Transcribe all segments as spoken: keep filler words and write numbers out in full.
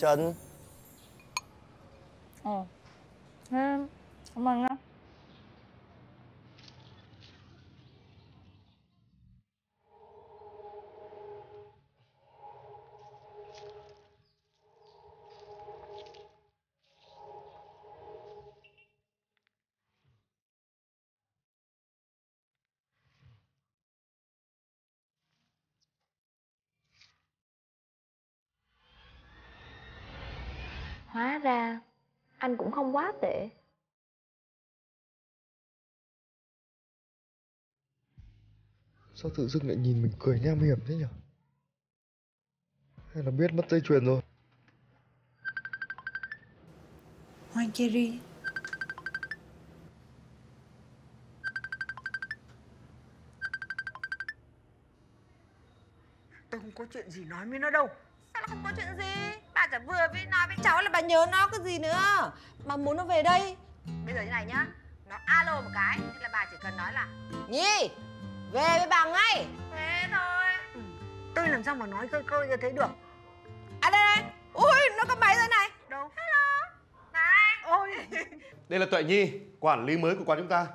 Trần. Ờ. Thế cảm ơn nhá. Hóa ra anh cũng không quá tệ. Sao tự dưng lại nhìn mình cười nham hiểm thế nhỉ? Hay là biết mất dây chuyền rồi? Hoàng Cherry. Tôi không có chuyện gì nói với nó đâu. Sao lại không có chuyện gì? Bà chả vừa với nói với cháu là bà nhớ nó cái gì nữa. Bà muốn nó về đây. Bây giờ như này nhá, nó alo một cái nên là bà chỉ cần nói là Nhi, về với bà ngay. Thế thôi. Ừ. Tôi làm sao mà nói khơi khơi như thế được. À đây đây. Ui, nó có máy rồi này. Đâu? Hello. Này. Ôi. Đây là Tuệ Nhi, quản lý mới của quán chúng ta.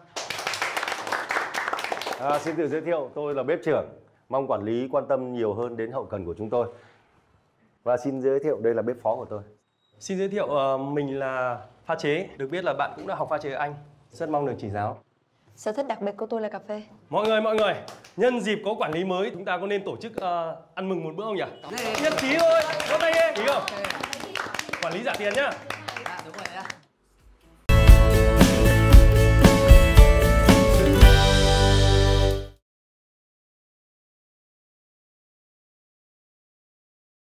À, xin tự giới thiệu, tôi là bếp trưởng. Mong quản lý quan tâm nhiều hơn đến hậu cần của chúng tôi. Và xin giới thiệu, đây là bếp phó của tôi. Xin giới thiệu, uh, mình là pha chế. Được biết là bạn cũng đã học pha chế ở Anh. Rất mong được chỉ giáo. Sở thích đặc biệt của tôi là cà phê. Mọi người, mọi người, nhân dịp có quản lý mới, chúng ta có nên tổ chức uh, ăn mừng một bữa không nhỉ? Nhất trí thôi, vỗ tay đi, ý không? Quản lý trả tiền nhá.